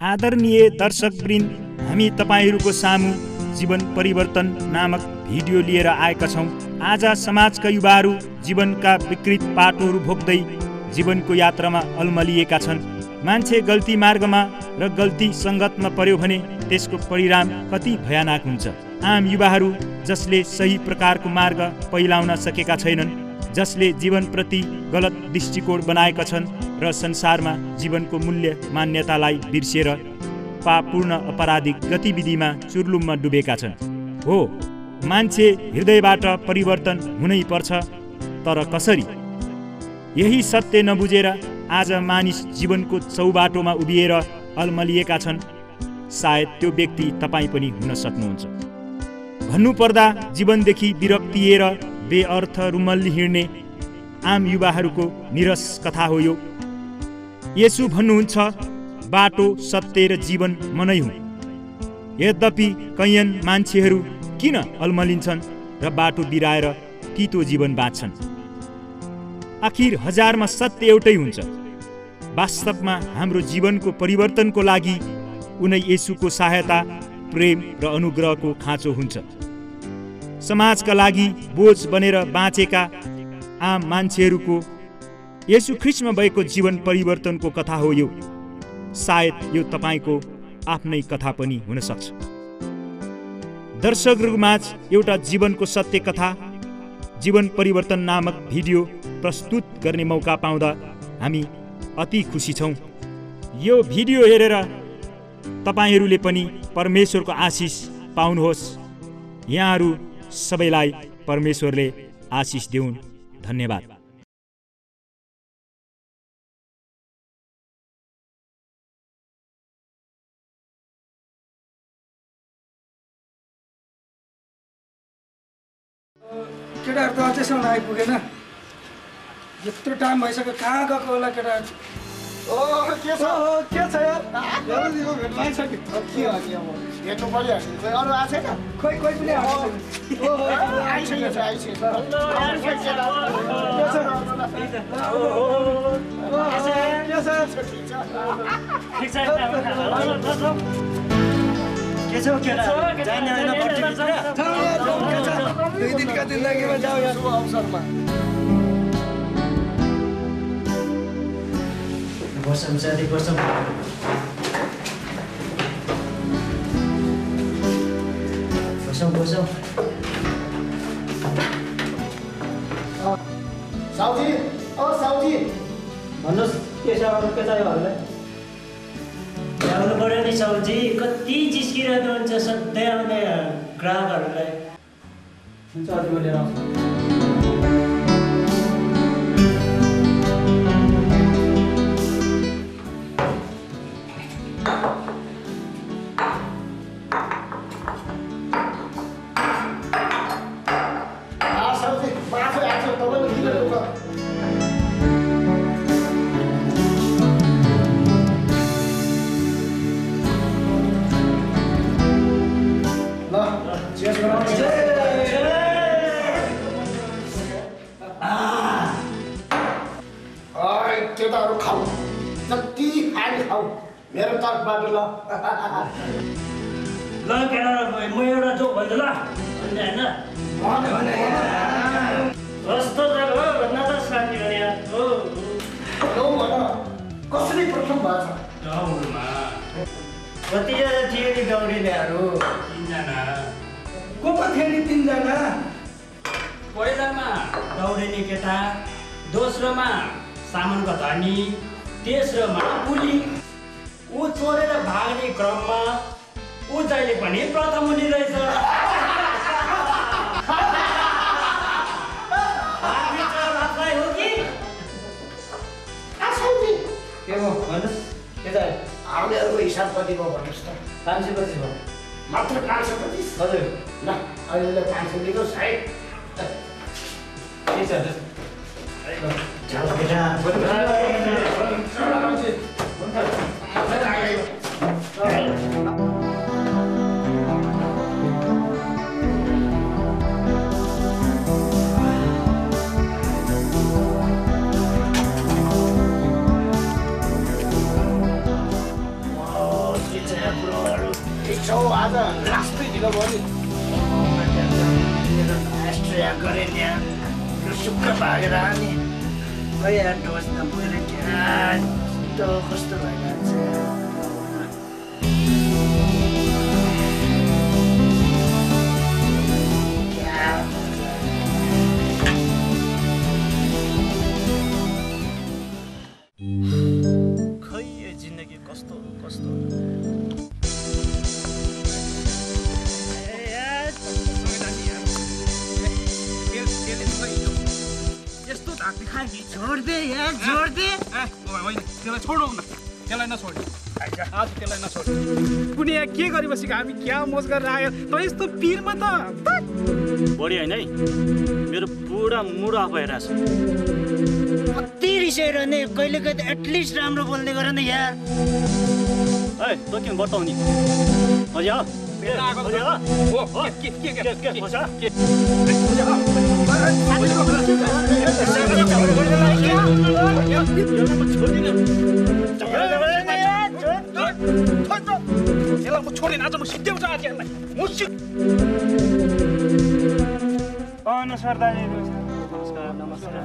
आदरणीय दर्शकवृन्द, हामी तपाईहरूको सामु जीवन परिवर्तन नामक भिडियो लिएर आएका छौँ। आज समाजका युवाहरू जीवनका विकृत पाटोहरू भोग्दै जीवनको यात्रामा अल्मलिएका छन्। मान्छे गल्ती मार्गमा र गल्ती सङ्गतमा पर्यो भने त्यसको परिणाम कति भयानक हुन्छ। आम युवाहरू जसले सही प्रकारको मार्ग पहिलाउन सकेका छैनन्, जसले जीवनप्रति गलत दृष्टिकोण बनाएका छन् र संसारमा जीवनको मूल्य मान्यतालाई बिर्सेर पापपूर्ण अपराधिक गतिविधिमा चुर्लुममा डुबेका छन्। हो, मान्छे हृदयबाट परिवर्तन हुनै पर्छ, तर कसरी? यही सत्य नबुझेर आज मानिस जीवनको चौबाटोमा उभिएर अल्मलिएका छन्। सायद त्यो व्यक्ति तपाईँ पनि हुन सक्नुहुन्छ। भन्नुपर्दा जीवनदेखि विरक्तिएर बेअर्थ रुमल्ली हिँड्ने आम युवाहरूको निरस कथा हो यो। येशू भन्नुहुन्छ, बाटो, सत्य र जीवन म नै हुँ। यद्यपि कैयन मान्छेहरू किन अल्मलिन्छन् र बाटो बिराएर तितो जीवन बाँच्छन्? आखिर हजारमा सत्य एउटै हुन्छ। वास्तवमा हाम्रो जीवनको परिवर्तनको लागि उनै येशूको सहायता, प्रेम र अनुग्रहको खाँचो हुन्छ। समाजका लागि बोझ बनेर बाँचेका आम मान्छेहरूको येशू ख्रीष्टमा भएको जीवन परिवर्तनको कथा हो यो। सायद यो तपाईँको आफ्नै कथा पनि हुन सक्छ। दर्शकहरूमाझ एउटा जीवनको सत्य कथा, जीवन परिवर्तन नामक भिडियो प्रस्तुत गर्ने मौका पाउँदा हामी अति खुसी छौँ। यो भिडियो हेरेर तपाईँहरूले पनि परमेश्वरको आशिष पाउनुहोस्। यहाँहरू सबैलाई परमेश्वरले आशिष देऊन्। धन्यवाद। केटाहरू त अझैसम्म आइपुगेन। यत्रो टाइम भइसक्यो, कहाँ गएको होला केटाहरू? के छ यार? हेर्नु परिहाल्छ। अरू आएको छैन? खोइ कोही पनि दुई दिनका जिन्दगीमा जाऊ यार अवसरमा। बसौँ साथी, बसौँ। बसौँ। साउजी, साउजी भन्नुहोस्, के छ? अरू के चाहियो हजुरलाई? ल्याउनु पऱ्यो नि साउजी, कति जिस्किरहेको हुन्छ सधैँ आउने ग्राहकहरूलाई। हुन्छ, अझै म लिएर आउँछु। केटाहरू खाऊ, जति खाने खाऊ, मेरो तर्फबाट ल। ल केटा, म एउटा जोक भन्छु ल। होइन कस्तो जग्गा हो भन्न त साथी भने कसरी प्रथम भएको छ? गाउँमा कतिजना थियो नि दौडिनेहरू? 3 जना। को को थियो नि 3 जना? पहिलामा दौडिने केटा, दोस्रोमा सामानको धनी, तेस्रोमा पुली। ऊ चोरेर भाग्ने क्रममा ऊ जहिले पनि प्रथम हुने रहेछ। हो कि के भयो भन्नुहोस्, के चाहियो? आउनेहरूको हिसाब कति भयो भन्नुहोस् त? 525 भयो। मात्र 525? हजुर। ल, अहिले 500 दिनुहोस् है। के छ? भागेर आउने खै यार डोज नपुगेर कस्तो भइरहेको छ खै यो जिन्दगी कस्तो कस्तो यस्तो धाक्ने खाए कि छोड दे यार छोड दे होइन त्यसलाई छोडौँ न त्यसलाई नछोड आज त्यसलाई नछोड कुनै यहाँ के गरी बसेको हामी क्या मोज गरेर आयो त यस्तो पिरमा त बढी होइन है मेरो पुरा मुड अफ भइरहेछ कति रिसाएर नि कहिले कहिले एटलिस्ट राम्रो बोल्ने गर न यार है त किन बताउने हजुर छोडेन आज म सिद्ध्याउँछु आज यसलाई नमस्कार दाजु नमस्कार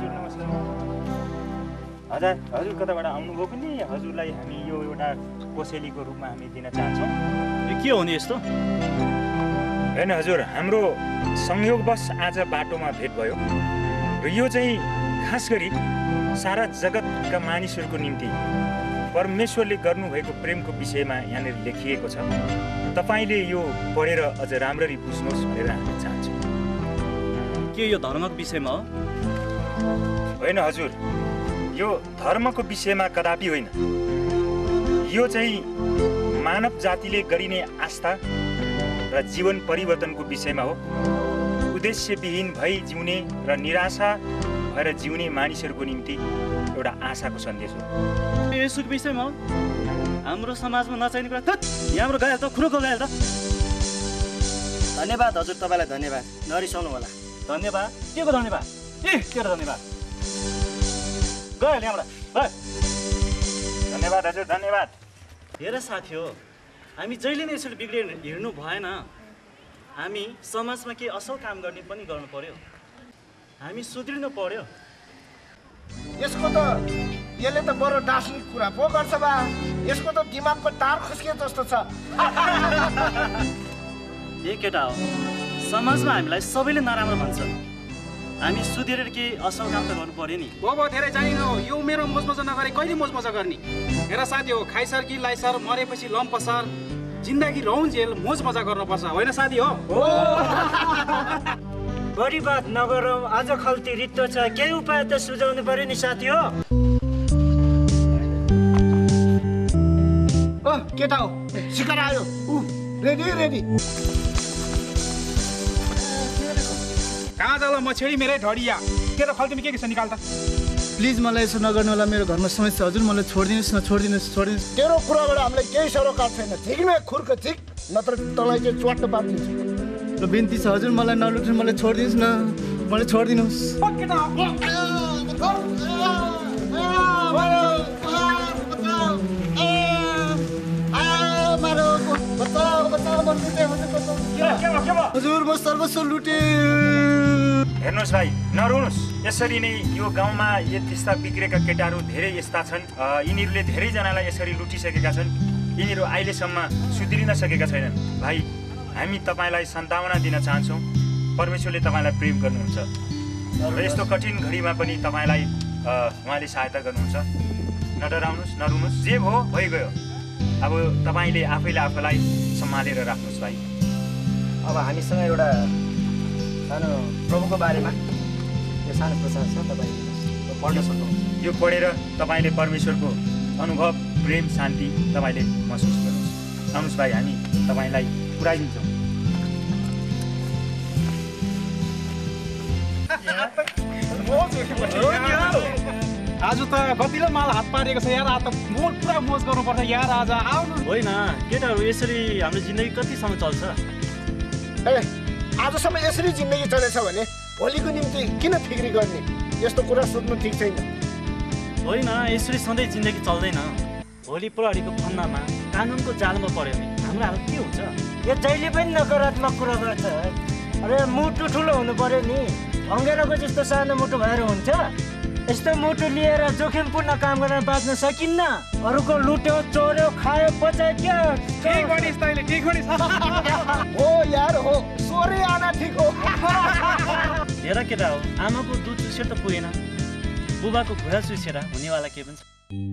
हजुर हजुर कताबाट आउनुभयो पनि हजुरलाई हामी यो एउटा कोसेलीको रूपमा हामी दिन चाहन्छौँ यो के हो नि यस्तो होइन हजुर हाम्रो संयोगवश आज बाटोमा भेट भयो र यो चाहिँ खास गरी सारा जगतका मानिसहरूको निम्ति परमेश्वरले गर्नुभएको प्रेमको विषयमा यहाँनिर लेखिएको छ तपाईँले यो पढेर अझ राम्ररी बुझ्नुहोस् भनेर हामी चाहन्छौँ के यो धर्मको विषयमा हो होइन हजुर यो धर्मको विषयमा कदापि होइन यो चाहिँ मानव जातिले गरिने आस्था र जीवन परिवर्तनको विषयमा हो उद्देश्यविहीन भई जिउने र निराशा भएर जिउने मानिसहरूको निम्ति एउटा आशाको सन्देश हो यसको विषयमा हो हाम्रो समाजमा नचाहिने कुरा यहाँ हाम्रो गएर त खुरुको गएर त धन्यवाद हजुर तपाईँलाई धन्यवाद नरिसाउनु होला धन्यवाद के को धन्यवाद के धन्यवाद गयो यहाँबाट धन्यवाद हजुर धन्यवाद हेर साथी हो हामी जहिले नै यसरी बिग्रेर हिँड्नु भएन हामी समाजमा केही असल काम गर्ने पनि गर्नु पर्यो हामी सुध्रिनु पर्यो यसको त यसले त बडो दार्शनिक कुरा पो गर्छ बा यसको त दिमागको तार खस्किए जस्तो छ ए केटा हो समाजमा हामीलाई सबैले नराम्रो भन्छ हामी सुधेरेर केही असल काम त गर्नु पर्यो नि बाबा धेरै चाहिन यो मेरो मोजमजा नगरे कहिले मोजमजा गर्ने हेर साथी हो खाइसर कि लाइसर मरेपछि लम्पसर जिन्दगी रहउन्जेल मोज मजा गर्नुपर्छ होइन साथी हो बढी बात नगरौँ आज खल्ती रित्तो छ केही उपाय त सुझाउनु पर्यो नि साथी हो ओ केटा हो शिकार आयो रेडी रेडी कहाँ जाला म छेडी मेरै ढडिया के त खल्तीमा के छ निकाल त प्लिज मलाई यसो नगर्नु होला मेरो घरमा समस्या हजुर मलाई छोडिदिनुहोस् न छोडिदिनुहोस् तेरो कुराबाट हामीलाई केही सरोकार छैन ठिक न खुर्क ठिक नत्र तँलाई चाहिँ च्वाट्ट पारिदिन्छु र बिन्ती छ हजुर मलाई नलुट्नु मलाई छोडिदिनुहोस् न मलाई छोडिदिनुहोस् हजुर म सर्वस्व लुटेँ हेर्नुहोस् भाइ नरुनुहोस् यसरी नै यो गाउँमा यस्ता बिग्रेका केटाहरू धेरै यस्ता छन् यिनीहरूले धेरैजनालाई यसरी लुटिसकेका छन् यिनीहरू अहिलेसम्म सुध्रिन सकेका छैनन् भाइ हामी तपाईँलाई सन्तावना दिन चाहन्छौँ परमेश्वरले तपाईँलाई प्रेम गर्नुहुन्छ र यस्तो कठिन घडीमा पनि तपाईँलाई उहाँले सहायता गर्नुहुन्छ नडराउनुहोस् नरुनुहोस् जे भयो भइगयो अब तपाईँले आफैले आफूलाई सम्हालेर राख्नुहोस् भाइ अब हामीसँग एउटा सानो प्रभुको बारेमा यो सानो प्रचार छ तपाईँ पढ्न सक्नुहुन्छ यो पढेर तपाईँले परमेश्वरको अनुभव प्रेम शान्ति तपाईँले महसुस गर्नुहोस् आउनुहोस् भाइ हामी तपाईँलाई पुऱ्याइदिन्छौँ आज त कतिले माल हात पारेको छ यार आज त पुरा मोज गर्नुपर्छ यार आज आउनु होइन केटाहरू यसरी हाम्रो जिन्दगी कतिसम्म चल्छ ए आजसम्म यसरी जिन्दगी चलेछ भने भोलिको निम्ति किन फिक्री गर्ने यस्तो कुरा सोध्नु ठिक छैन होइन यसरी सधैँ जिन्दगी चल्दैन भोलि प्रहरीको फन्दामा कानुनको जालमा पऱ्यो भने हाम्रो हालत के हुन्छ यो जहिले पनि नकारात्मक कुरा गर्छ अरे मुटु ठुलो हुनु पर्यो नि अङ्गेराको जस्तो सानो मुटु भएर हुन्छ? यस्तो मुटु लिएर जोखिमपूर्ण काम गर्न बाँच्न सकिन्न। अरूको लुट्यो, चोर्यो, खायो, बचायो क्या? ठीक भनिस् तैँले, ठीक भनिस्। हो यार हो, सोरे आना ठिक हो। हेर केटा हो, आमाको दुध चुसेर त पुगेन, बुबाको घुँडा चुसेर हुनेवाला के पनि छ।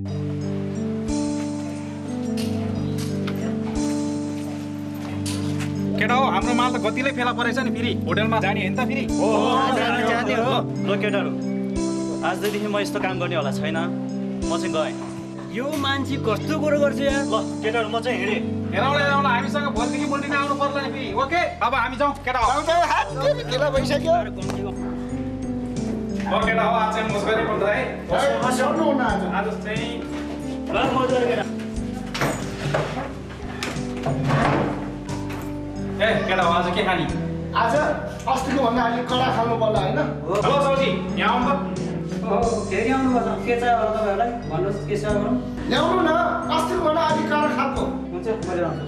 केटा हो, हाम्रो माल त गतिलै फेला परेछ नि, फेरि होटलमा जाने होइन त फेरि। ल केटाहरू, आजदेखि म यस्तो काम गर्ने होला छैन, म चाहिँ गएँ। यो मान्छे कस्तो कुरो गर्छ यार? ल केटाहरू, म चाहिँ हिँडेँ। हेराउला हामीसँग भोलिदेखि बोल्टिन आउनु पर्ला नि फेरि। ओके अब हामी जाउँ केटा हो। ढिला भइसक्यो। केटा हो, आज चाहिँ मोज गर्नै पर्छ है। सक्नु हुन्न आज। आज चाहिँ ल म गरेर ए केटा हो, आज के खाने? आज अस्तिको भन्दा अलिक कडा खानु पर्ला होइन? हेलो साउजी, यहाँ आउनु त। फेरि आउनुपर्छ। के चाहियो होला तपाईँहरूलाई? भन्नुहोस् के सेवा गरौँ? ल्याउनु न, अस्तिको भन्दा अलिक कडा खालको। हुन्छ, मैले आउँछु।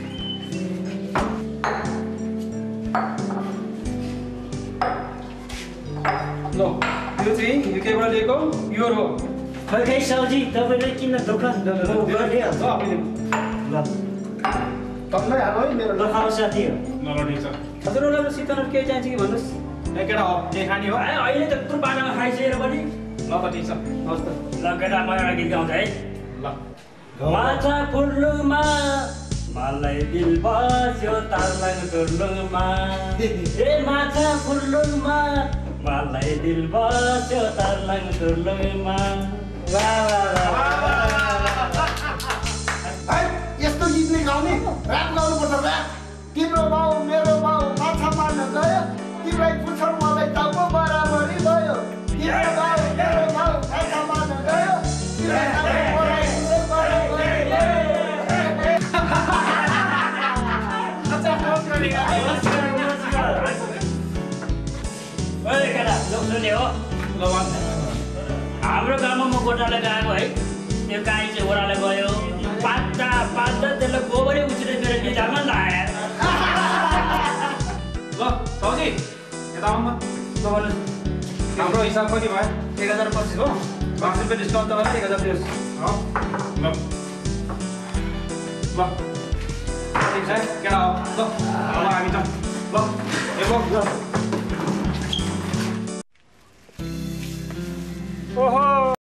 ल यो चाहिँ युकेबाट लिएको प्योर हो। खै साउजी, तपाईँले किन दोकान गरिहाल्छ? ल तन्नै हाल्नु है मेरो। ल खाऊ साथी हो। ल ठिक छ। हजुरहरूलाई शीतल केही चाहिन्छ कि भन्नुहोस्? ए केटा हो, के खाने हो? अहिले त यत्रो बाटामा खाइसकेर पनि। ल त ठिक छ। हस् त। ल केटा, म एउटा गीत गाउँछु है। ल माछा फुल्नुमा मलाई दिल बस्यो तालङ टुल्लुङमा। ए माछा फुल्नुमा मलाई दिल बस्यो तालङ टुल्लुङमा। वाह वाह वाह। है यस्तो गीत नै गाउने, ऱ्याप गाउनुपर्छ ऱ्याप। तिम्रो बाउ मेरो बाउ माछा मार्न गयो, तिमीलाई पुच्छौ मलाई टाउको बराबरी भयो। तिम्रो बाउ मेरो बाउ माछा मार्न गयो, तिमीलाई टाउको बराबरी भयो। ओए केटा, लोक सुन्ने हो? ल भन्। हाम्रो गाउँमा म गोठाले गएको है, त्यो गाई चाहिँ ओह्राले गयो, पात्ता त्यसले गोबरै उछिने मेरो निधारमा लाग्यो। ल साउजी, यता आउनु न। ल भन्नुहोस्। हाम्रो हिसाब कति भयो? 1025 हो। 5 रुपियाँ डिस्काउन्ट त गरेर 1000 दियोस्। ल ल ठिक छ केटा हो। ल अब हामी जाउँ। ल यो ओहो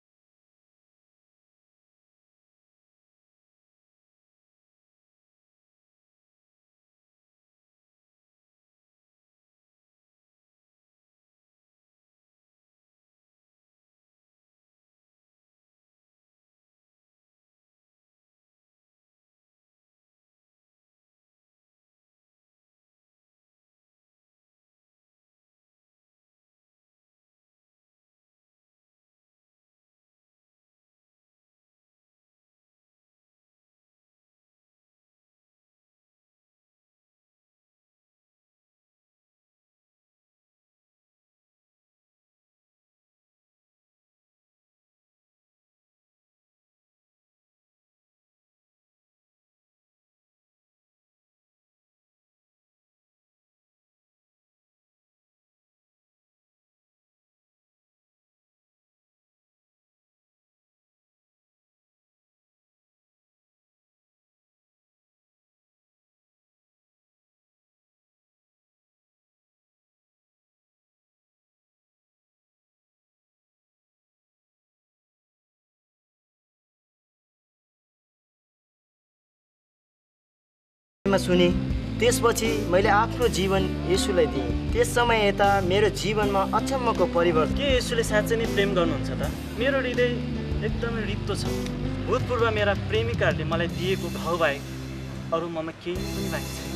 सुने त्यसपछि मैले आफ्नो जीवन येशूलाई दिएँ। त्यस समय यता मेरो जीवनमा अचम्मको परिवर्तन। के येशूले साँच्चै नै प्रेम गर्नुहुन्छ त? मेरो हृदय एकदमै रित्तो छ। भूतपूर्व मेरा प्रेमिकाहरूले मलाई दिएको घाउ बाहेक अरू ममा केही पनि बाँकी छैन।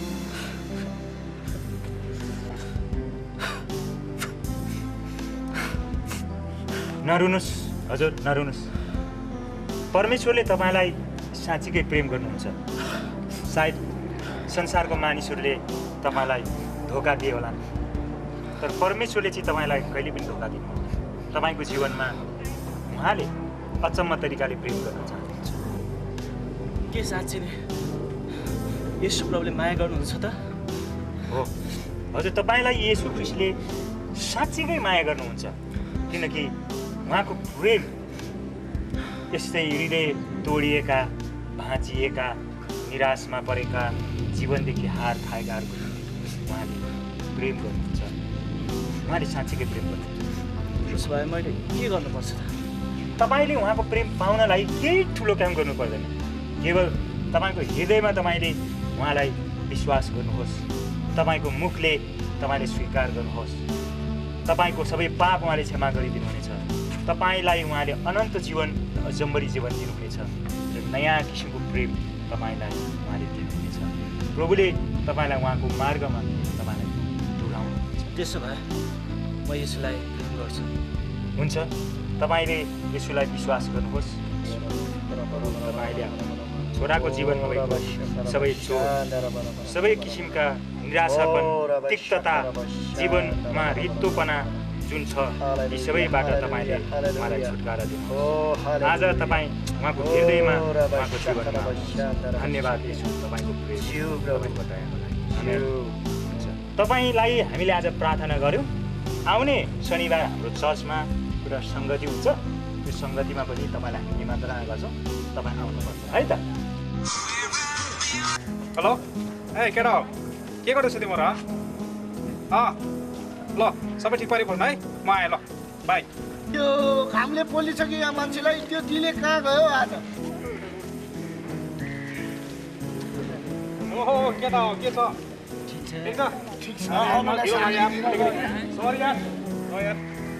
नरुनुहोस् हजुर, नरुनुहोस्। परमेश्वरले तपाईँलाई साँच्चीकै प्रेम गर्नुहुन्छ। सायद संसारको मानिसहरूले तपाईँलाई धोका दिए होला, तर परमेश्वरले चाहिँ तपाईँलाई कहिले पनि धोका दिनुहुन्न। तपाईँको जीवनमा उहाँले अचम्म तरिकाले प्रेम गर्न चाहनुहुन्छ। के साँच्चै नै येशू प्रभुले माया गर्नुहुन्छ त? हो हजुर, तपाईँलाई येशू ख्रीष्टले साँच्चीकै माया गर्नुहुन्छ, किनकि उहाँको प्रेम यस्तै हृदय तोडिएका, भाँचिएका, निराशमा परेका, जीवनदेखि हार खाएकाहरूको उहाँले प्रेम गर्नुहुन्छ। उहाँले साँच्चीकै प्रेम गर्नुहुन्छ। त्यसो भए मैले के गर्नुपर्छ त? तपाईँले उहाँको प्रेम पाउनलाई केही ठुलो काम गर्नु पर्दैन। केवल तपाईँको हृदयमा तपाईँले उहाँलाई विश्वास गर्नुहोस्, तपाईँको मुखले तपाईँले स्वीकार गर्नुहोस्, तपाईँको सबै पाप उहाँले क्षमा गरिदिनुहुनेछ, तपाईँलाई उहाँले अनन्त जीवन, अजम्बरी जीवन दिनुहुनेछ र नयाँ किसिमको प्रेम तपाईँलाई उहाँले दिनुहुनेछ। प्रभुले तपाईँलाई उहाँको मार्गमा तपाईँलाई डुलाउनुहुन्छ। त्यसो भए म यसलाई प्रेम गर्छु। हुन्छ, तपाईँले यसुलाई विश्वास गर्नुहोस्। तपाईँले छोराको जीवनमा भएको सबै चोट, सबै किसिमका निराशापन, तिक्तता, जीवनमा रित्तोपना जुन छ, यी सबैबाट तपाईँले उहाँलाई छुटकारा दिनुहोस्। आज तपाईँ उहाँको हृदयमा, उहाँको जीवनमा। धन्यवाद यसु, तपाईँको प्रेम बताए। तपाईँलाई हामीले आज प्रार्थना गऱ्यौँ। आउने शनिबार हाम्रो चर्चमा पुरा सङ्गति हुन्छ। त्यो सङ्गतिमा पनि तपाईँलाई हामी निमन्त्रणा गर्छौँ, तपाईँ आउनुपर्छ है त। हेलो, ए केटा हो, के गर्दैछ तिम्रो? ल सबै ठिक पारि फोन है, म आएँ ल, बाई। त्यो घामले पोलिसक्यो यहाँ मान्छेलाई। त्यो दिले कहाँ गयो आज? ओहो केटा हो, के छ? ठिक छ? ठिक छ। सरी यार, यार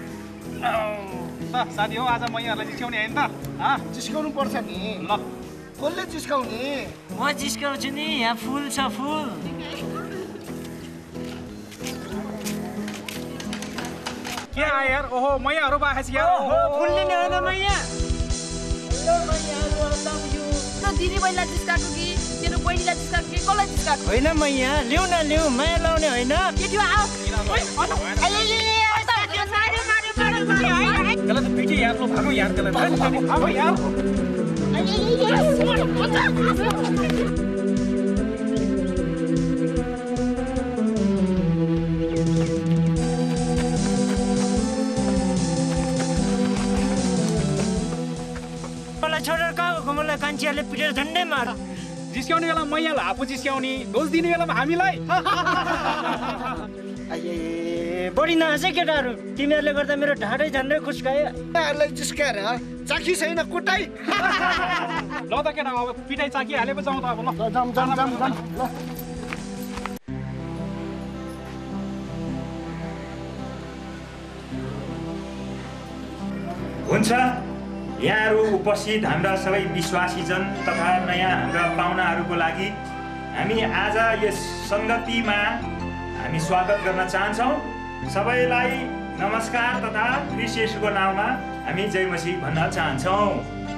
साथी हो, आज म यहाँलाई जिस्काउने होइन त? जिस्काउनु पर्छ नि। ल कसले जिस्काउने? म जिस्काउँछु नि, यहाँ फुल छ, फुल। के आयो यार? ओहो मैयाहरू बाखेछ यार। फुल लिने होइन मैया। त्यो दिदी बहिनीलाई जिस्काएको कि तेरो बहिनीलाई जिस्काएको कि कसलाई जिस्काएको? होइन मैया, लिउ न लिउ, माया लाउने होइन। केटी आऊ। त्यसलाई त पिटी यार, लो भागो यार, त्यसलाई भागो यार। मलाई छोडेर कहाँ गएको? मलाई कान्छीहरूले पिटेर झन्डै मार। जिस्काउने बेला मैयालाई आफू जिस्काउने, दोष दिने बेलामा हामीलाई। बढी नहाँसे केटाहरू, तिमीहरूले गर्दा मेरो ढाडै झन्डै खुस्कायो। यहाँहरूलाई जिस्काएर चाखी छैन कुटाइ। ल त केटा, अब पिटाइ चाकिहालेको जाउँ त अब। ल जाम जाम जाम जाम। ल हुन्छ, यहाँहरू उपस्थित हाम्रा सबै विश्वासीजन तथा नयाँ हाम्रा पाहुनाहरूको लागि हामी आज यस सङ्गतिमा हामी स्वागत गर्न चाहन्छौँ। सबैलाई नमस्कार तथा ख्रीष्ट येशूको नाममा हामी जय मसीह भन्न चाहन्छौँ।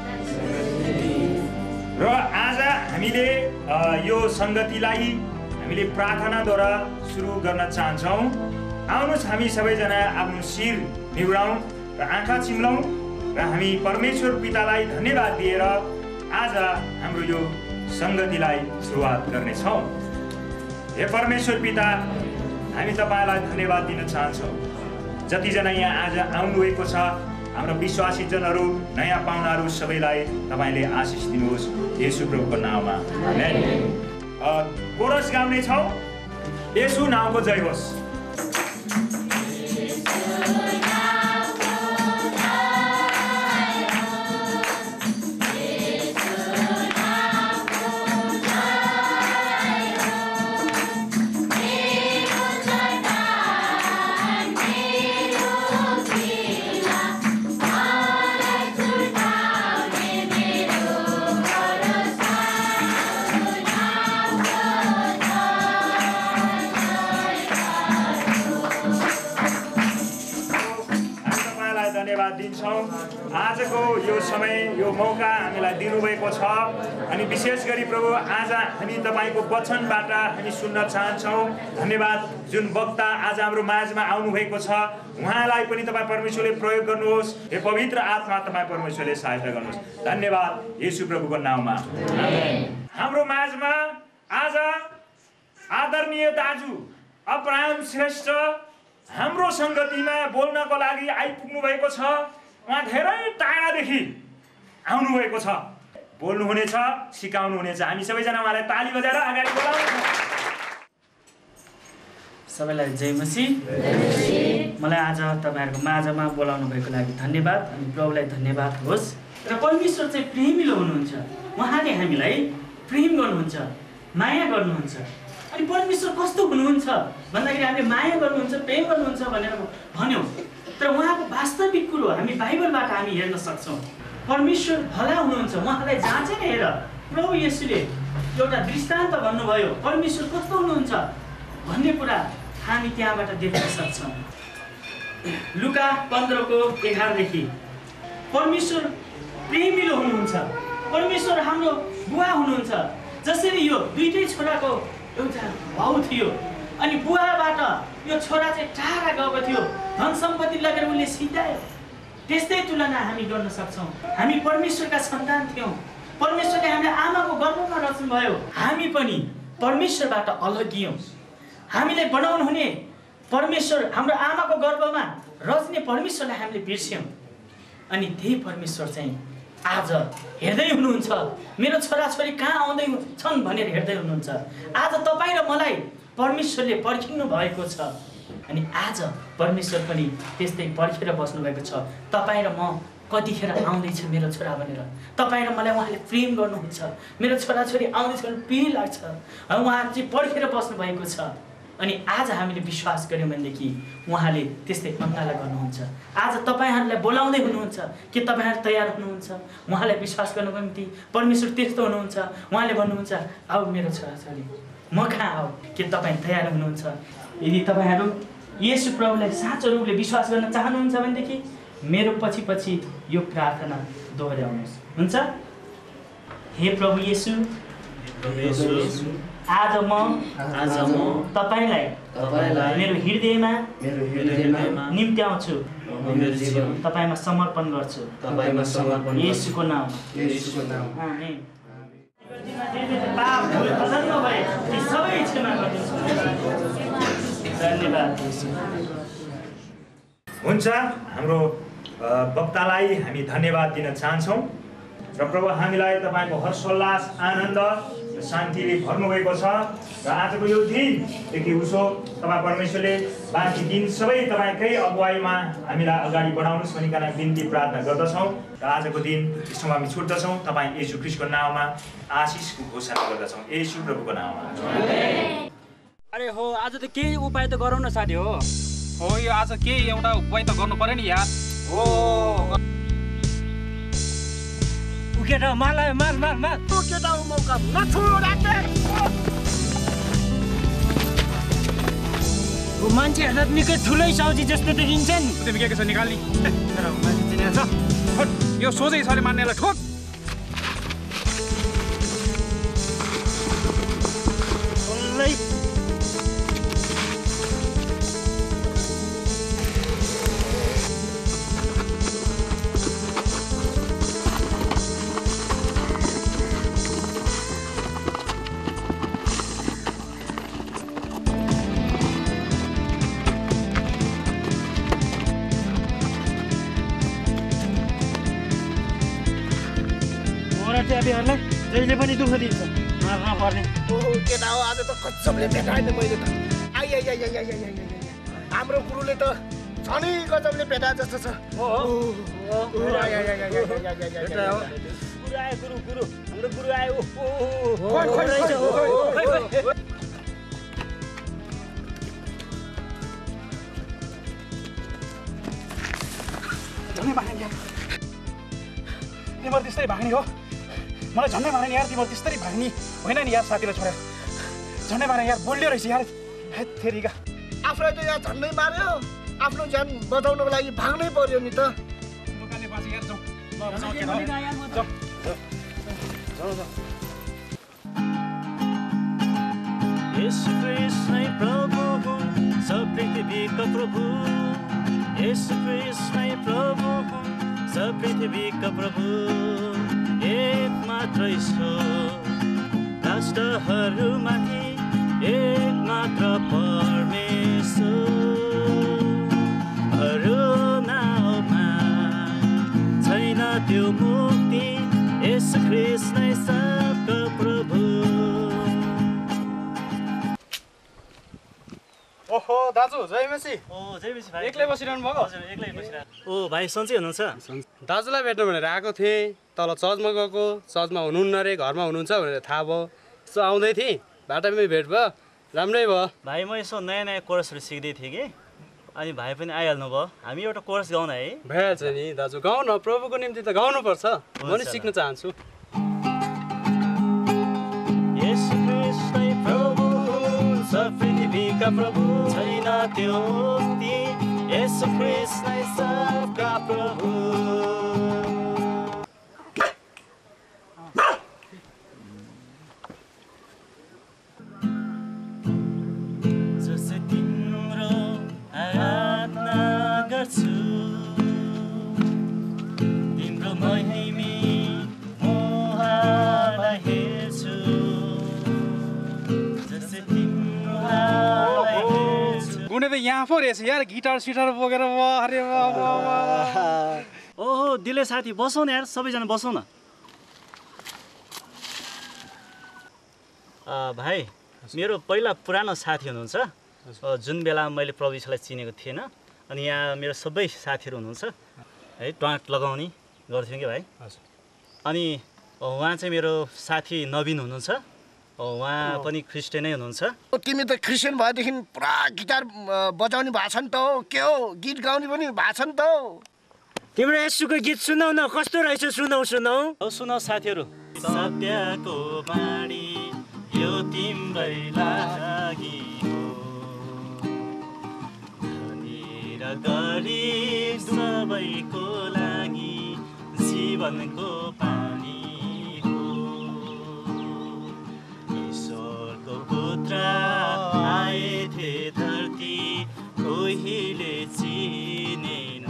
र आज हामीले यो सङ्गतिलाई हामीले प्रार्थनाद्वारा सुरु गर्न चाहन्छौँ। आउनुहोस् हामी सबैजना आफ्नो शिर निहुराउँ र आँखा चिम्लौँ र हामी परमेश्वर पितालाई धन्यवाद दिएर आज हाम्रो यो सङ्गतिलाई सुरुवात गर्नेछौँ। हे परमेश्वर पिता, हामी तपाईँलाई धन्यवाद दिन चाहन्छौँ। जतिजना यहाँ आज आउनुभएको छ, हाम्रो विश्वासीजनहरू, नयाँ पाहुनाहरू सबैलाई तपाईँले आशिष दिनुहोस् येशू प्रभुको नाममा। आमेन। कोरस गाउनेछौँ, येशू नामको जय होस्। आजको यो समय, यो मौका हामीलाई दिनुभएको छ। अनि विशेष गरी प्रभु, आज हामी तपाईँको वचनबाट हामी सुन्न चाहन्छौँ। धन्यवाद, जुन वक्ता आज हाम्रो माझमा आउनुभएको छ, उहाँलाई पनि तपाईँ परमेश्वरले प्रयोग गर्नुहोस्। हे पवित्र आत्मा, तपाईँ परमेश्वरले सहायता गर्नुहोस्। धन्यवाद येशू प्रभुको नाममा। हाम्रो माझमा आज आदरणीय दाजु अब्राहम श्रेष्ठ हाम्रो सङ्गतिमा बोल्नको लागि आइपुग्नु भएको छ। उहाँ धेरै टाढादेखि आउनुभएको छ। बोल्नुहुनेछ, सिकाउनुहुनेछ। हामी सबैजना उहाँलाई ताली बजाएर अगाडि बोलाउनु। सबैलाई जय मसीह। मलाई आज तपाईँहरूको माझमा बोलाउनु भएको लागि धन्यवाद अनि प्रभुलाई धन्यवाद होस्। र परमेश्वर चाहिँ प्रेमिलो हुनुहुन्छ। उहाँले हामीलाई प्रेम गर्नुहुन्छ, माया गर्नुहुन्छ। अनि परमेश्वर कस्तो हुनुहुन्छ भन्दाखेरि हामीले माया गर्नुहुन्छ, प्रेम गर्नुहुन्छ भनेर भन्यौँ। तर उहाँको वास्तविक कुरो हामी बाइबलबाट हामी हेर्न सक्छौँ। परमेश्वर भला हुनुहुन्छ, उहाँलाई जाँचेर हेर। प्रभु येशूले एउटा दृष्टान्त भन्नुभयो परमेश्वर कस्तो हुनुहुन्छ भन्ने कुरा हामी त्यहाँबाट देख्न सक्छौँ। लुका 15:11 परमेश्वर प्रेमिलो हुनुहुन्छ। परमेश्वर हाम्रो बुवा हुनुहुन्छ। जसरी यो दुईटै छोराको एउटा भाउ थियो अनि बुवाबाट यो छोरा चाहिँ टाढा गएको थियो, धन सम्पत्ति लगेर उसले सिद्धायो। त्यस्तै तुलना हामी गर्न सक्छौँ। हामी परमेश्वरका सन्तान थियौँ। परमेश्वरले हामीलाई आमाको गर्भमा रच्नुभयो। हामी पनि परमेश्वरबाट अलगियौँ। हामीले बनाउनु हुने परमेश्वर हाम्रो आमाको गर्भमा रच्ने परमेश्वरलाई हामीले बिर्स्यौँ। अनि त्यही परमेश्वर चाहिँ आज हेर्दै हुनुहुन्छ, मेरो छोराछोरी कहाँ आउँदै छन् भनेर हेर्दै हुनुहुन्छ। आज तपाईँ र मलाई परमेश्वरले पर्खिनु भएको छ। अनि आज परमेश्वर पनि त्यस्तै पर्खेर बस्नुभएको छ। तपाईँ र म कतिखेर आउँदैछ मेरो छोरा भनेर। तपाईँ र मलाई उहाँले प्रेम गर्नुहुन्छ। मेरो छोराछोरी आउँदैछ भने पिर लाग्छ। उहाँ चाहिँ पर्खेर बस्नुभएको छ। अनि आज हामीले विश्वास गऱ्यौँ भनेदेखि उहाँले त्यस्तै अन्नाला गर्नुहुन्छ। आज तपाईँहरूलाई बोलाउँदै हुनुहुन्छ कि तपाईँहरू तयार हुनुहुन्छ उहाँलाई विश्वास गर्नको निम्ति। परमेश्वर त्यस्तो हुनुहुन्छ। उहाँले भन्नुहुन्छ आऊ मेरो छोराछोरी, म कहाँ आऊ, के तपाईँ तयार हुनुहुन्छ? यदि तपाईँहरू येशू प्रभुलाई साँचो रूपले विश्वास गर्न चाहनुहुन्छ भनेदेखि मेरो पछि पछि यो प्रार्थना दोहोऱ्याउनुहोस्। हुन्छ? हे प्रभु येशू, आज म तपाईलाई मेरो हृदयमा निम्त्याउँछु, तपाईमा समर्पण गर्छु। येशूको नाममा आमेन। पाप भुल अजन्म भए ती सबै क्षमा गरिदिनुहोस्। धन्यवाद। हुन्छ, हाम्रो वक्तालाई हामी धन्यवाद दिन चाहन्छौँ। र प्रभु हामीलाई तपाईँको हर्षोल्लास, आनन्द, शान्तिले भर्नुभएको छ। र आजको यो दिनदेखि उसो तपाईँ परमेश्वरले बाँकी दिन सबै तपाईँकै अगुवाईमा हामीलाई अगाडि बढाउनुहोस् भनिकन बिन्ती प्रार्थना गर्दछौँ। र आजको दिन यसमा हामी छुट्दछौँ। तपाईँ येशू ख्रीष्टको नाममा आशिषको घोषणा गर्दछौँ। येशू प्रभुको नाममा। अरे हो, आज त केही उपाय त गरौँ न साथी। हो यो आज केही एउटा उपाय त गर्नु पर्यो नि यार। हो केटा मार केटा मौका नछोड। मान्छेहरूलाई निकै ठुलै साउजी जस्तो देखिन्छ नि। तिमी के छ निकाल्ने? यो सोझै छ अरे मान्नेलाई ठोक। जहिले पनि दुःख दिन्छ, मार्न पर्ने। केटा हो, आज त कच्चपले भेटाएँ त मैले त। हाम्रो गुरुले त झनै गजबले भेटाए जस्तो छ। गुरु हाम्रो गुरु आयो। झन्डै मार्ने यार, तिम्रो त्यस्तै भाग्ने हो। मलाई झन्डै मार्ने यार, तिम्रो त्यस्तै भाग्ने होइन नि यार। साथीलाई छोडेर झन्डै मार्ने यार, बोल्यो रहेछ यार। हेत्तेरिका, आफूलाई त यहाँ झन्डै मार्यो, आफ्नो ज्यान बचाउनको लागि भाग्नै पर्यो नि त। दोकानले बाँच्यो यार। जाउँ। येशू ख्रीष्ट नै प्रभु हुन्, सब पृथ्वीका प्रभु। येशू ख्रीष्ट नै प्रभु हुन्, सब पृथ्वीका प्रभु। एक मात्र ईश्वर, राष्ट्रहरूमाथि एक मात्र परमेश्वर। त्यो मुक्ति यसु ख्रीष्ट नै सबका प्रभु। ओहो दाजु जय मेसी। जय मेसी भाइ। एक्लै बसिरहनु भएको? हजुर एक्लै बसिरहनु। भाइ सन्चै हुनुहुन्छ? दाजुलाई भेट्नु भनेर आएको थिएँ, तल चर्चमा गएको, चर्चमा हुनुहुन्न रे, घरमा हुनुहुन्छ भनेर थाहा भयो। यसो आउँदै थिएँ, बाटोमै भेट भयो, राम्रै भयो। भाइ म यसो नयाँ नयाँ कोरसहरू सिक्दै थिएँ कि, अनि भाइ पनि आइहाल्नु भयो। हामी एउटा कोरस गाउन है? भइहाल्छ नि दाजु, गाउँ न, प्रभुको निम्ति त गाउनुपर्छ। म नि सिक्न चाहन्छु। यसु ख्रीष्ट नै प्रभु हुनुहुन्छ, पृथ्वीका प्रभु छैन त्यो मुक्ति यसु ख्रीष्ट नै सबका प्रभु। जसै तिम्रो आराधना गर्छु, तिम्रो महिमी मोहलाई हेर्छु, जसै तिम्रो हाललाई हेर्छु। गुणे त यहाँ पो रहेछ यार, गिटार सिटार बोकेर। अरे ओहो दिले साथी, बसौँ न यार, सबैजना बसौँ न। भाइ मेरो पहिला पुरानो साथी हुनुहुन्छ, जुन बेला मैले प्रभु यीशुलाई चिनेको थिएन। अनि यहाँ मेरो सबै साथीहरू हुनुहुन्छ है, टाँट लगाउने गर्थ्यौँ कि भाइ। अनि उहाँ चाहिँ मेरो साथी नवीन हुनुहुन्छ, उहाँ पनि क्रिस्चियनै हुनुहुन्छ। तिमी त क्रिस्चियन भएदेखि पुरा गिटार बजाउने भएको छ नि त हो, के हो गीत गाउने पनि भएको छ नि त हो। तिम्रो यसुको गीत सुनाउ न, कस्तो रहेछ, सुनाउ सुनाउ। सुनाउ साथीहरू। सत्यको बाणी यो तिम्रै लागि हो, धनी र गरिब सबैको लागि जीवनको पानी हो। ईश्वरको पुत्र आए थिए धरती, कोहीले चिनेन,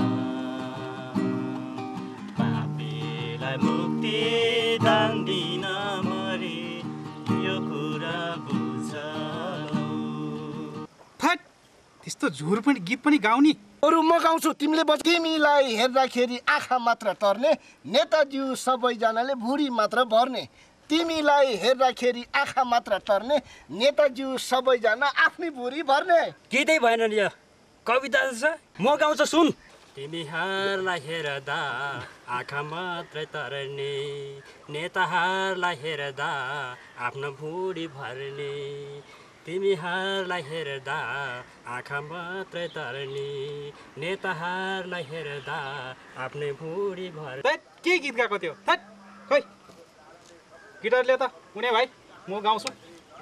पापीलाई मुक्ति दान दिन मरे, यो कुरा बुझलौ। फट, त्यस्तो झुर पनि गीत पनि गाउने? अरू म गाउँछु, तिमीले बज। तिमीलाई हेर्दाखेरि आँखा मात्र तर्ने, नेताज्यू सबैजनाले भुँडी मात्र भर्ने। तिमीलाई हेर्दाखेरि आँखा मात्र तर्ने, नेताज्यू सबैजना आफ्नै भुँडी भर्ने। गीतै भएन नि यो, कविता छ। म गाउँछु सुन। तिमीहरूलाई हेर्दा आँखा मात्रै तर्ने, नेताहरूलाई हेर्दा आफ्नो भुँडी भर्ने, तिमीहरूलाई हेर्दा आँखा मात्रै तर्ने, नेताहरूलाई हेर्दा आफ्नै भुँडी भर्ने। के गीत गाएको थियो? खै गिटार ल्याउ त कुनै भाइ, म गाउँछु।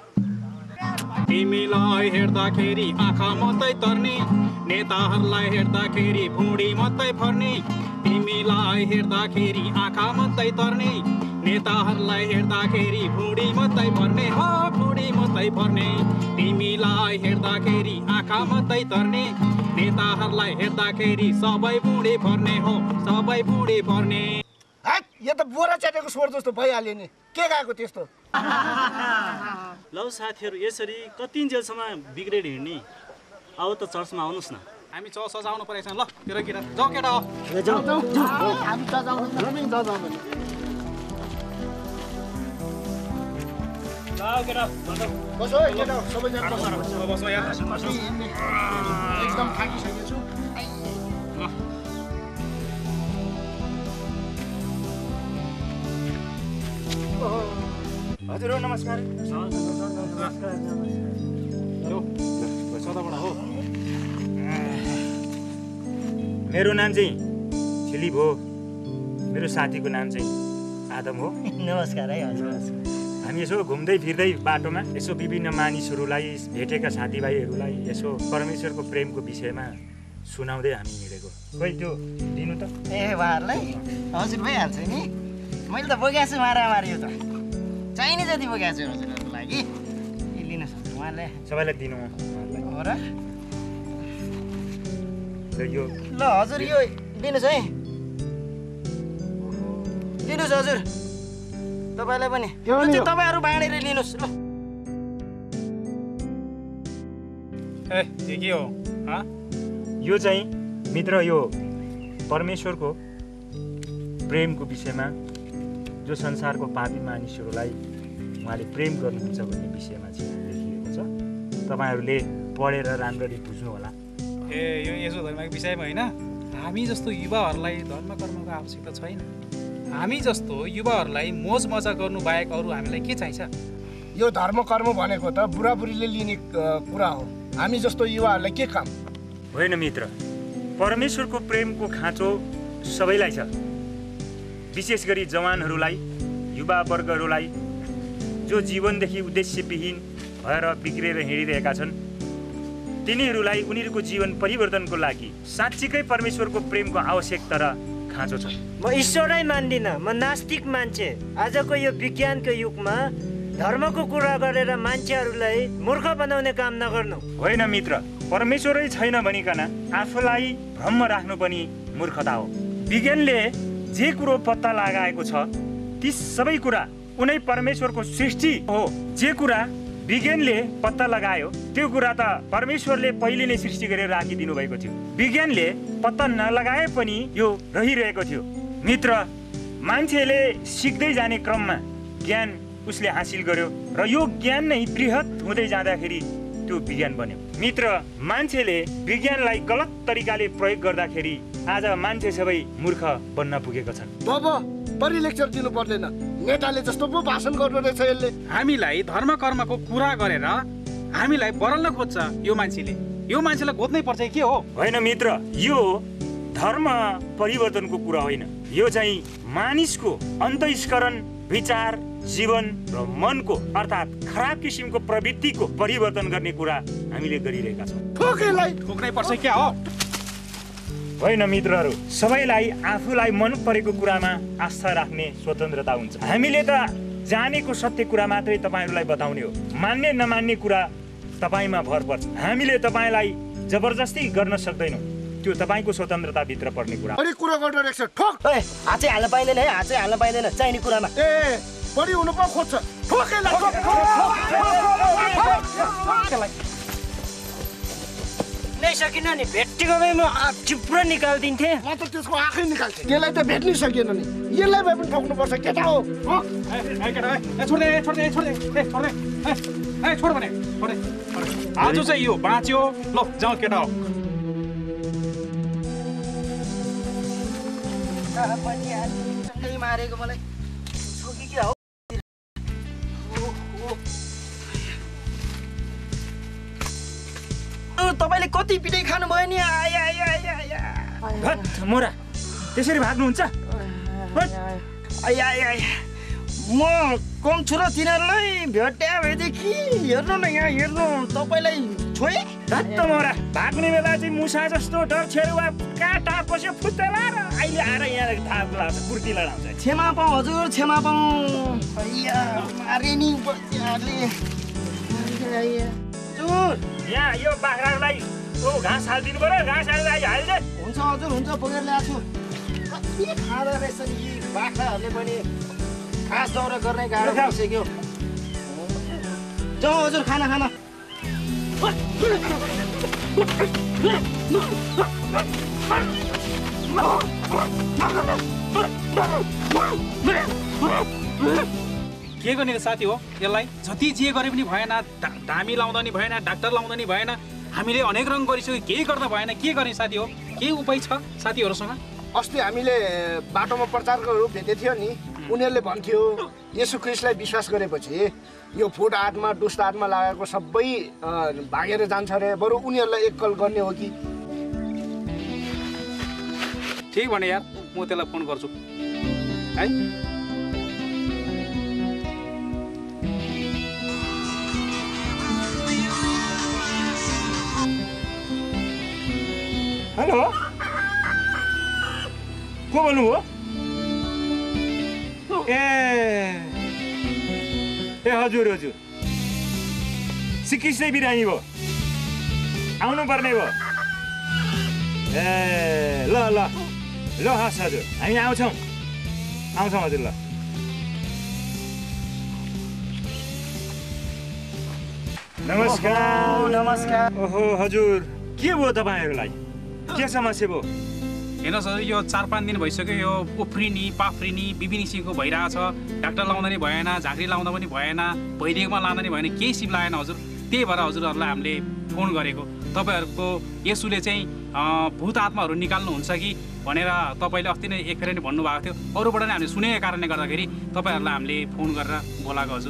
तिमीलाई हेर्दाखेरि आँखा मात्रै तर्ने, नेताहरूलाई हेर्दाखेरि भुँडी मात्रै फर्ने। तिमीलाई हेर्दाखेरि आँखा मात्रै तर्ने, नेताहरूलाई हेर्दाखेरि भुँडी मात्रै फर्ने हो, भुँडी मात्रै फर्ने। तिमीलाई हेर्दाखेरि आँखा मात्रै तर्ने, नेताहरूलाई हेर्दाखेरि सबै भुँडी फर्ने हो, सबै भुँडी फर्ने। यो त बोरा च्याटेको स्वर जस्तो भइहाल्यो नि, के गाएको त्यस्तो? लौ साथीहरू, यसरी कतिन्जेलसम्म बिग्रेर हिँड्ने? अब त चर्चमा आउनुहोस् न। हामी चर्च सजाउनु परेछ ल, तेरो गिटार जाऊ केटा हो। हामी सजाउनु। बसो है केटा, सबैजना बसो यार। एकदम थाकिसकेको छु। हजुर हो, नमस्कार। हो मेरो नाम चाहिँ फिलिप हो, मेरो साथीको नाम चाहिँ आदम हो। नमस्कार है हजुर। हामी यसो घुम्दै फिर्दै बाटोमा यसो विभिन्न मानिसहरूलाई, भेटेका साथीभाइहरूलाई यसो परमेश्वरको प्रेमको विषयमा सुनाउँदै हामी हिँडेको। खोइ त्यो दिनु त। ए उहाँहरूलाई हजुर भइहाल्छ नि, मैले त बोकेको छु मारामारी, यो त चाहिने जति बोकेको छु हजुरहरूको लागि। लिनुहोस् हजुर, उहाँले सबैलाई दिनु हो र? यो ल हजुर, यो दिनुहोस् है, लिनुहोस् हजुर, तपाईँलाई पनि। तपाईँहरू बाँडेर लिनुहोस् ल। ए के हो? यो चाहिँ मित्र, यो परमेश्वरको प्रेमको विषयमा जो संसारको पापी मानिसहरूलाई उहाँले प्रेम गर्नुहुन्छ भन्ने विषयमा चाहिँ लेखिएको छ। तपाईँहरूले पढेर राम्ररी बुझ्नु होला। यो यसो धर्मको विषयमा होइन, हामी जस्तो युवाहरूलाई धर्म कर्मको आवश्यकता छैन। हामी जस्तो युवाहरूलाई मोज मजा गर्नु बाहेक अरू हामीलाई के चाहिन्छ? यो धर्म कर्म भनेको त बुढाबुढीले लिने कुरा हो। हामी जस्तो युवाहरूलाई के काम? होइन मित्र, परमेश्वरको प्रेमको खाँचो सबैलाई छ, विशेष गरी जवानहरूलाई, युवा वर्गहरूलाई जो जीवनदेखि उद्देश्यविहीन भएर बिग्रेर हिँडिरहेका छन्। तिनीहरूलाई उनीहरूको जीवन परिवर्तनको लागि साँच्चीकै परमेश्वरको प्रेमको आवश्यकता र खाँचो छ। म ईश्वरै मान्दिनँ, म नास्तिक मान्छे। आजको यो विज्ञानको युगमा धर्मको कुरा गरेर मान्छेहरूलाई मूर्ख बनाउने काम नगर्नु। होइन मित्र, परमेश्वरै छैन भनिकन आफूलाई भ्रम राख्नु पनि मूर्खता हो। विज्ञानले जे कुरो पत्ता लगाएको छ ती सबै कुरा उनै परमेश्वरको सृष्टि हो। जे कुरा विज्ञानले पत्ता लगायो त्यो कुरा त परमेश्वरले पहिले नै सृष्टि गरेर राखिदिनु भएको थियो। विज्ञानले पत्ता नलगाए पनि यो रहिरहेको थियो। मित्र, मान्छेले सिक्दै जाने क्रममा ज्ञान उसले हासिल गर्यो र यो ज्ञान नै बृहत हुँदै जाँदाखेरि त्यो विज्ञान बन्यो। मित्र, मान्छेले विज्ञानलाई गलत तरिकाले प्रयोग गर्दाखेरि आज मान्छे सबै मूर्ख बन्न पुगेका छन्। बाबा बढी लेक्चर दिनु पर्दैन, नेताले जस्तो पो भाषण गर्नु रहेछ यसले। हामीलाई धर्म कर्मको कुरा गरेर हामीलाई बरल्न खोज्छ यो मान्छेले। यो मान्छेलाई गोद्नै पर्छ के हो? होइन मित्र, यो धर्म परिवर्तनको कुरा होइन, यो चाहिँ मानिसको अन्तस्करण, विचार, जीवन र मनको अर्थात् खराब किसिमको प्रवृत्तिको परिवर्तन गर्ने कुरा हामीले गरिरहेका छौँ। ठोक्नै पर्छ क्या हो? होइन मित्रहरू, सबैलाई आफूलाई मन परेको कुरामा आस्था राख्ने स्वतन्त्रता हुन्छ। हामीले त जानेको सत्य कुरा मात्रै तपाईँहरूलाई बताउने हो। मान्ने नमान्ने कुरा तपाईँमा भर पर्छ। हामीले तपाईँलाई जबरजस्ती गर्न सक्दैनौँ, त्यो तपाईँको स्वतन्त्रताभित्र पर्ने कुरा। बढी कुरा गर्नु रहेछ, ठोक। हातै हाल्न पाइँदैन है, हातै हाल्न पाइँदैन चाहिने कुरामा। बढी हुनु पो खोज्छ, ठोकेलाई। नै सकिन नि, भेटेको भए म चिप्रो निकालिदिन्थेँ। म त त्यसको आँखै निकाल्थेँ। यसलाई त भेट्नै सकिएन नि, यसलाई भए पनि ठोक्नुपर्छ। केटा हो छोड भने आज चाहिँ यो बाँच्यो। ल जाउँ केटा हो। मारेको मलाई क्या हो? तपाईँले कति पिटाइ खानुभयो नि? मोरा त्यसरी भाग्नुहुन्छ? म कम छु र तिनीहरूलाई भेट्या भएदेखि हेर्नु न, यहाँ हेर्नु, तपाईँलाई छोए मोरा भाग्ने बेला चाहिँ मुसा जस्तो डर छेरुवा काटा पस्यो फुत्तेला र अहिले आएर यहाँ थाहा लाग्छ, कुर्ती लडाउँछ। क्षमा पाऊँ हजुर, क्षमा पाऊँ। मारे नि यहाँ यो बाख्रालाई घाँस हालिदिनु पर्यो, घाँस हालिदिए हुन्छ हजुर, हुन्छ, बोकेर ल्याएको छु। कति खाँदो रहेछ नि यी बाख्राहरूले पनि, घाँस दाउरा गर्ने गाह्रो भइसक्यो। जाउँ हजुर, खाना खाना। के गर्ने त साथी हो? यसलाई जति जे गरे पनि भएन, धामी लाउँदा नि भएन, डाक्टर लाउँदा नि भएन, हामीले अनेक रङ गरिसक्यो, केही गर्दा भएन। के गर्ने साथी हो? केही उपाय छ साथीहरूसँग? अस्ति हामीले बाटोमा प्रचारकहरू भेटेको थियो नि, उनीहरूले भन्थ्यो येशू ख्रीष्टलाई विश्वास गरेपछि यो फुट आत्मा, दुष्ट आत्मा लागेको सबै भागेर जान्छ अरे। बरु उनीहरूलाई एकल गर्ने हो कि? ठिक भने यार, म त्यसलाई फोन गर्छु है। हेलो, को बोल्नुभयो? ए हजुर हजुर, सिक्किसै बिरामी भयो, आउनु पर्ने भयो। ल ल ल, हस् हजुर, हामी आउँछौँ हजुर। ल नमस्कार। नमस्कार। ओहो हजुर, के भयो तपाईँहरूलाई? के समस्या भयो? हेर्नुहोस् हजुर यो 4-5 दिन भइसक्यो यो उफ्रिनी पाफ्रिनी विभिन्न किसिमको भइरहेछ डाक्टर लाउँदा नि भएन झाँक्री लाउँदा पनि भएन वैदिकमा लाँदा नि भएन केही सिप लागेन हजुर त्यही भएर हजुरहरूलाई हामीले फोन गरेको तपाईँहरूको येशूले चाहिँ भूत आत्माहरू निकाल्नुहुन्छ कि भनेर तपाईँले अस्ति नै एक फेरि नै भन्नुभएको थियो अरूबाट नै हामीले सुनेको कारणले गर्दाखेरि तपाईँहरूलाई हामीले फोन गरेर बोलाएको हजुर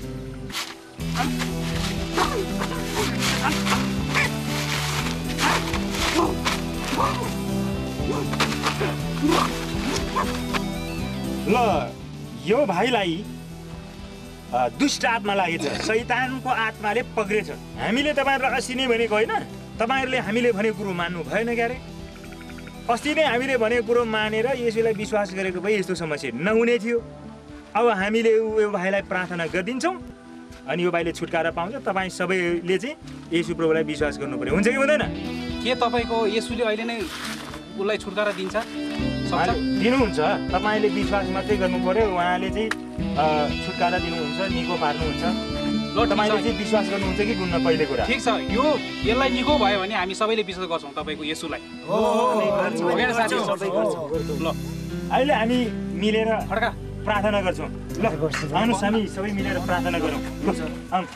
ल यो भाइलाई दुष्ट आत्मा लागेछ शैतानको आत्माले पक्रेछ हामीले तपाईँहरूलाई अस्ति नै भनेको होइन तपाईँहरूले हामीले भनेको कुरो मान्नु भएन क्यारे अस्ति नै हामीले भनेको कुरो मानेर यसैलाई विश्वास गरेको भए यस्तो समस्या नहुने थियो अब हामीले यो भाइलाई प्रार्थना गरिदिन्छौँ अनि यो भाइले छुटकारा पाउँछ तपाईँ सबैले चाहिँ येशू प्रभुलाई विश्वास गर्नु पर्यो हुन्छ कि हुँदैन के तपाईँको येशूले अहिले नै उसलाई छुटकारा दिन्छ दिनुहुन्छ तपाईँले विश्वास मात्रै गर्नु पर्यो उहाँले चाहिँ छुटकारा दिनुहुन्छ निको पार्नुहुन्छ ल तपाईँले चाहिँ विश्वास गर्नुहुन्छ कि गुन्न पहिले कुरा ठिक छ यसलाई निको भयो भने हामी सबैले विश्वास गर्छौँ तपाईँको येशूलाई ल अहिले हामी मिलेर प्रार्थना गर्छौँ ल आउनुहोस् हामी सबै मिलेर प्रार्थना गरौँ आउनु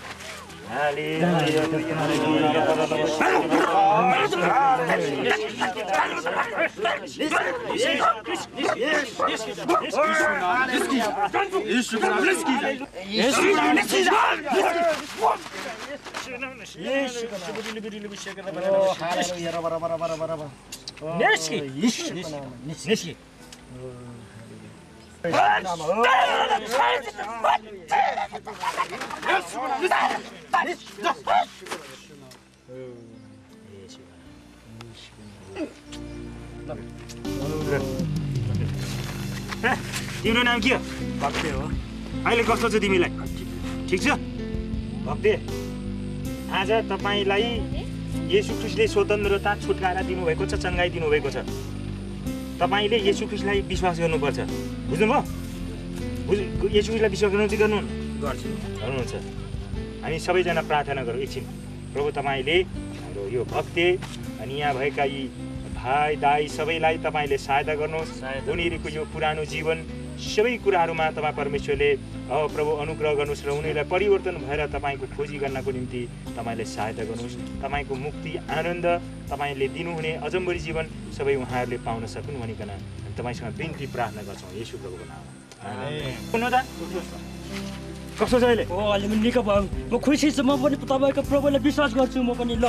तिम्रो नाम के हो भक्ते हो अहिले कस्तो छ तिमीलाई ठिक छ भक्ते आज तपाईलाई येशू ख्रीष्टले स्वतन्त्रता छुटकारा दिनुभएको छ चङ्गाई दिनुभएको छ तपाईले येशू ख्रीष्टलाई विश्वास गर्नुपर्छ बुझ्नुभयो येशू ख्रीष्टलाई विश्वास गर्नुहुन्छ हामी सबैजना प्रार्थना गरौँ एकछिन प्रभु तपाईँले हाम्रो यो भक्ते अनि यहाँ भएका यी भाइ दाइ सबैलाई तपाईँले सहायता गर्नुहोस् उनीहरूको यो पुरानो जीवन सबै कुराहरूमा तपाईँ परमेश्वरले प्रभु अनुग्रह गर्नुहोस् र उनीहरूलाई परिवर्तन भएर तपाईँको खोजी गर्नको निम्ति तपाईँले सहायता गर्नुहोस् तपाईँको मुक्ति आनन्द तपाईँले दिनुहुने अजम्बरी जीवन सबै उहाँहरूले पाउन सकुन् भनिकन हामी तपाईँसँग बिन्ती प्रार्थना गर्छौँ येशू प्रभुको नाममा कस्तो छ अहिले अहिले म निकै भयो म खुसी छु म पनि तपाईँको प्रभुलाई विश्वास गर्छु म पनि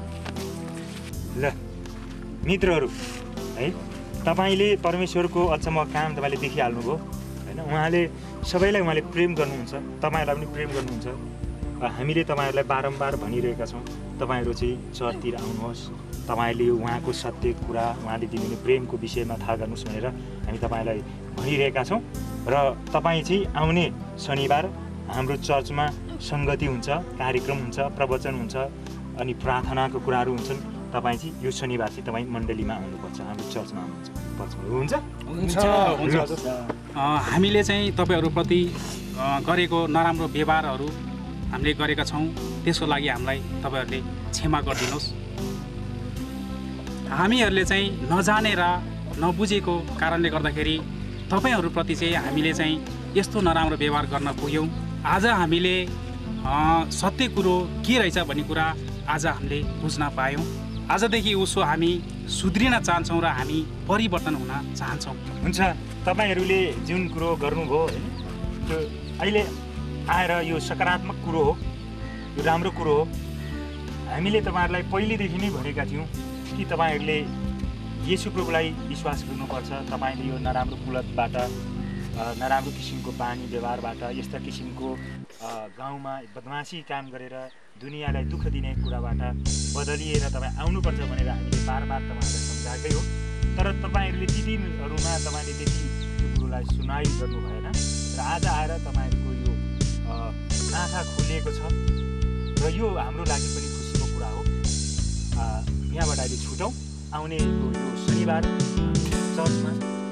ल मित्रहरू है तपाईँले परमेश्वरको अचम्म काम तपाईँले देखिहाल्नुभयो होइन उहाँले सबैलाई उहाँले प्रेम गर्नुहुन्छ तपाईँहरूलाई पनि प्रेम गर्नुहुन्छ हामीले तपाईँहरूलाई बारम्बार भनिरहेका छौँ तपाईँहरू चाहिँ चर्चतिर आउनुहोस् तपाईँले उहाँको सत्य कुरा उहाँले दिनुहुने प्रेमको विषयमा थाहा गर्नुहोस् भनेर हामी तपाईँलाई भनिरहेका छौँ र तपाईँ चाहिँ आउने शनिबार हाम्रो चर्चमा सङ्गति हुन्छ कार्यक्रम हुन्छ प्रवचन हुन्छ अनि प्रार्थनाको कुराहरू हुन्छन् तपाईँ चाहिँ यो शनिबार चाहिँ तपाईँ मण्डलीमा आउनुपर्छ हाम्रो चर्चमा आउनुपर्छ हुन्छ हामीले चाहिँ तपाईँहरूप्रति गरेको नराम्रो व्यवहारहरू हामीले गरेका छौँ त्यसको लागि हामीलाई तपाईँहरूले क्षमा गरिदिनुहोस् हामीहरूले चाहिँ नजानेर नबुझेको कारणले गर्दाखेरि तपाईँहरूप्रति चाहिँ हामीले चाहिँ यस्तो नराम्रो व्यवहार गर्न पुग्यौँ आज हामीले सत्य कुरो के रहेछ भन्ने कुरा आज हामीले बुझ्न पायौँ आजदेखि उसो हामी सुध्रिन चाहन्छौँ र हामी परिवर्तन हुन चाहन्छौँ हुन्छ तपाईँहरूले जुन कुरो गर्नुभयो होइन त्यो अहिले आएर यो सकारात्मक कुरो हो यो राम्रो कुरो हो हामीले तपाईँहरूलाई पहिलेदेखि नै भनेका थियौँ कि तपाईँहरूले येशू प्रभुलाई विश्वास गर्नुपर्छ तपाईँले यो नराम्रो कुलतबाट नराम्रो किसिमको बानी व्यवहारबाट यस्ता किसिमको गाउँमा बदमासी काम गरेर दुनियाँलाई दुःख दिने कुराबाट बदलिएर तपाईँ आउनुपर्छ भनेर हामीले बारबार तपाईँहरूलाई सम्झाएकै हो तर तपाईँहरूले ती दिनहरूमा तपाईँले त्यति त्यो कुरोलाई सुनाइ गर्नु भएन र आज आएर तपाईँहरूको यो आँखा खोलिएको छ र यो हाम्रो लागि पनि खुसीको कुरा हो यहाँबाट अहिले छुटौँ आउने यो शनिबार चर्चमा